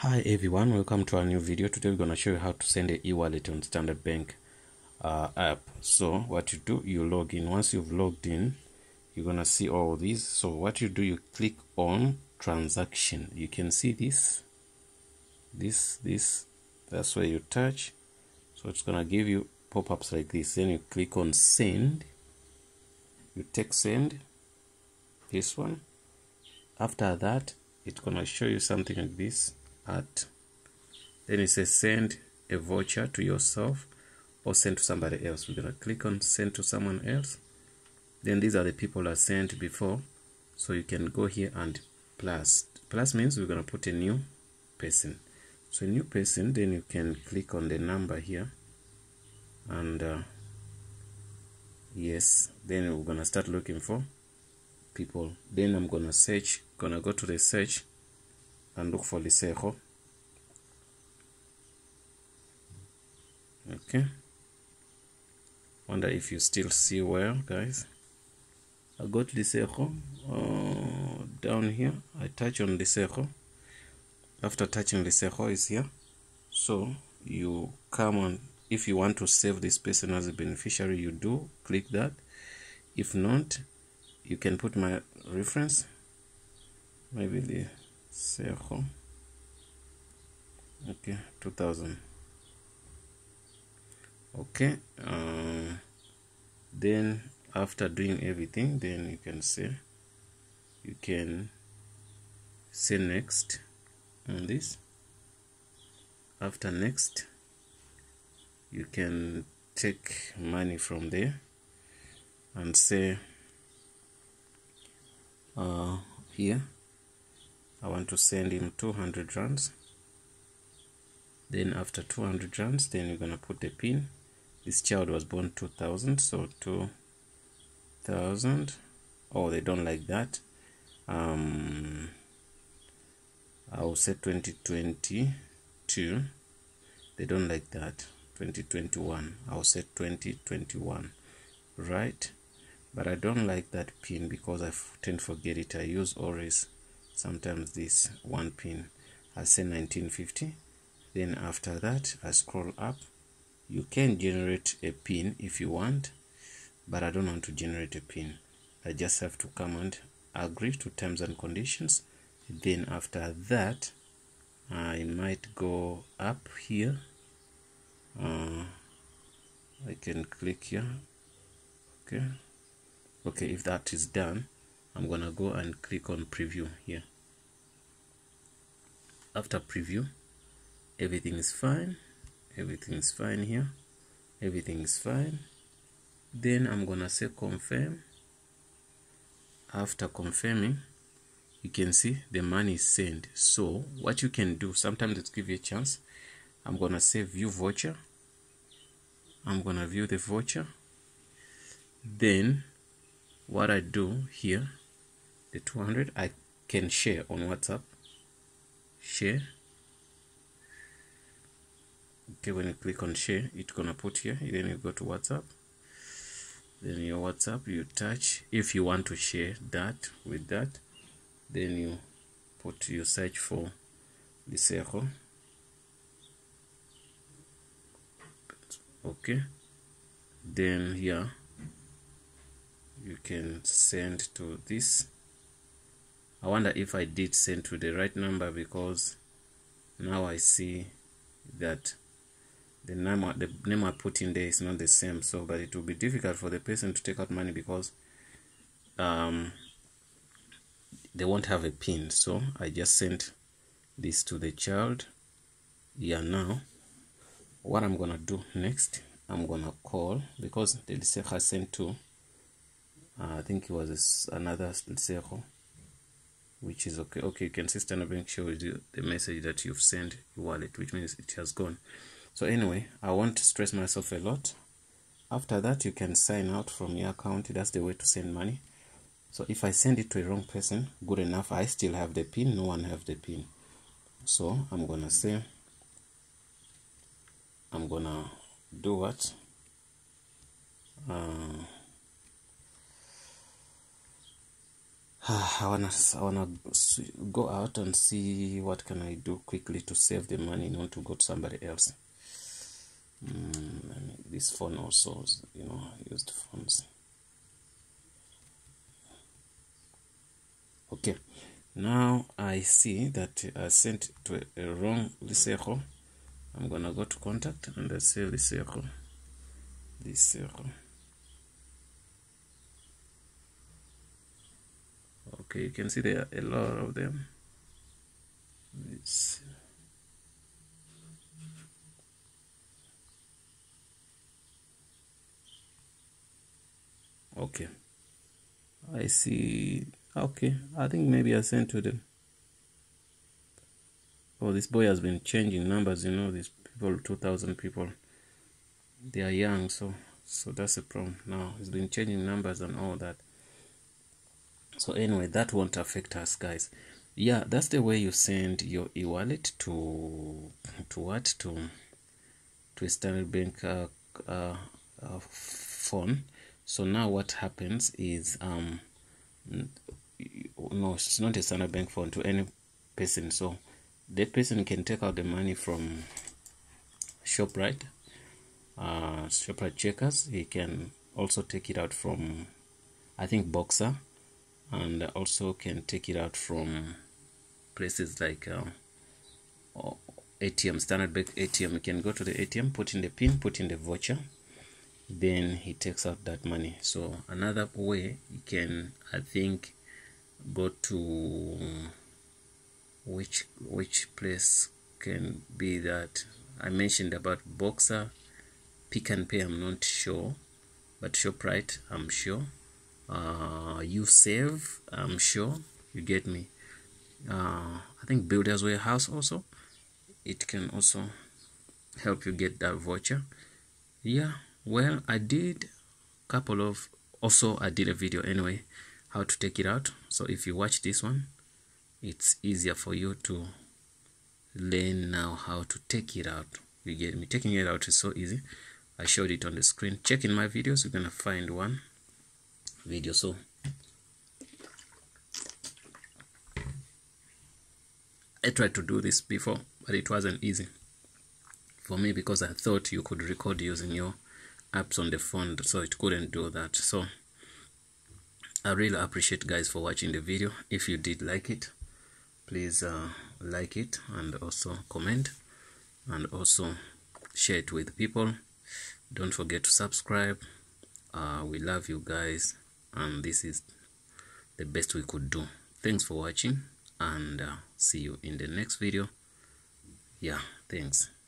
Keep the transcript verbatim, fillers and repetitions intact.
Hi everyone, welcome to our new video. Today we're going to show you how to send an e-wallet on Standard Bank uh, app. So what you do, you log in. Once you've logged in, you're going to see all these. So what you do, you click on transaction. You can see this, this, this. That's where you touch. So it's going to give you pop-ups like this. Then you click on send. You take send, this one. After that, it's going to show you something like this. At then it says send a voucher to yourself or send to somebody else. We're gonna click on send to someone else. Then these are the people I sent before, so you can go here and plus. Plus means we're gonna put a new person. So a new person, then you can click on the number here and uh, yes, then we're gonna start looking for people. Then I'm gonna search, gonna go to the search and look for Lisejo. Okay. Wonder if you still see well, guys. I got Lisejo uh, down here. I touch on Lisejo. After touching Lisejo is here. So you come on. If you want to save this person as a beneficiary, you do click that. If not, you can put my reference. Maybe the Sejo. Okay, two thousand. Okay, uh, then after doing everything, then you can say, you can say next on this. After next, you can take money from there and say, uh, here, I want to send him two hundred rands. Then after two hundred rands, then you're gonna put the pin. This child was born two thousand, so two thousand. Oh, they don't like that. Um, I'll say twenty twenty-two. They don't like that. twenty twenty-one. I'll say twenty twenty-one. Right? But I don't like that pin because I tend to forget it. I use always sometimes this one pin. I say nineteen fifty. Then after that, I scroll up. You can generate a pin if you want, but I don't want to generate a pin. I just have to come and agree to terms and conditions. Then after that, I might go up here. Uh, I can click here. Okay. Okay, if that is done, I'm gonna go and click on preview here. After preview, everything is fine. Everything is fine here. Everything is fine. Then I'm gonna say confirm. After confirming, you can see the money is sent. So what you can do, sometimes it's give you a chance. I'm gonna say view voucher. I'm gonna view the voucher. Then what I do here, the two hundred, I can share on WhatsApp. Share. Okay, when you click on share, it's gonna put here. Then you go to WhatsApp. Then your WhatsApp, you touch. If you want to share that with that, then you put, you search for Lisejo. Okay. Then here you can send to this. I wonder if I did send to the right number, because now I see that the name, the name I put in there is not the same. So, but it will be difficult for the person to take out money because um, they won't have a pin. So I just sent this to the child. Yeah, now what I'm gonna do next, I'm gonna call, because the Lisejo sent to, uh, I think it was another Lisejo, which is okay. Okay, you can see Standard Bank shows you the message that you've sent your wallet, which means it has gone. So anyway, I won't stress myself a lot. After that, you can sign out from your account. That's the way to send money. So if I send it to a wrong person, good enough, I still have the pin, no one have the pin. So I'm gonna say, I'm gonna do what? Uh, I wanna I wanna go out and see what can I do quickly to save the money, not to go to somebody else. Mm, I mean, this phone also, you know, used phones. Okay, now I see that I sent to a, a wrong Lisero. I'm gonna go to contact and I say Lisero. Lisero. Okay, you can see there are a lot of them. It's okay. I see. Okay, I think maybe I sent to them. Oh, this boy has been changing numbers. You know, these people, two thousand people. They are young, so so that's the problem. Now he's been changing numbers and all that. So anyway, that won't affect us, guys. Yeah, that's the way you send your e-wallet to to what to to a Standard Bank uh, uh, uh, phone. So now what happens is um no, it's not a Standard Bank phone, to any person. So that person can take out the money from ShopRite, uh, ShopRite checkers. He can also take it out from, I think, Boxer, and also can take it out from places like uh, A T M, Standard Bank A T M. You can go to the A T M, put in the pin, put in the voucher, then he takes out that money. So another way, you can, I think, go to which which place can be that I mentioned about Boxer, Pick and Pay, I'm not sure, but ShopRite, I'm sure. Uh, you save, I'm sure. You get me. Uh, I think Builders Warehouse also, it can also help you get that voucher. Yeah, well, I did a couple of, also I did a video anyway, how to take it out. So if you watch this one, it's easier for you to learn now how to take it out. You get me? Taking it out is so easy. I showed it on the screen. Check in my videos, you're gonna find one video. So I tried to do this before, but it wasn't easy for me because I thought you could record using your apps on the phone, so it couldn't do that. So I really appreciate, guys, for watching the video. If you did like it, please uh, like it, and also comment, and also share it with people. Don't forget to subscribe. Uh, we love you guys, and this is the best we could do. Thanks for watching, and uh, see you in the next video. Yeah, thanks.